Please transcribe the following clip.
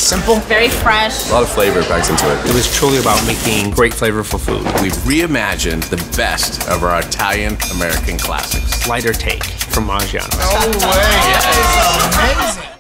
Simple. Very fresh. A lot of flavor packed into it. It was truly about making great flavorful food. We've reimagined the best of our Italian-American classics. Lighter take from Maggiano's. No way. That is amazing.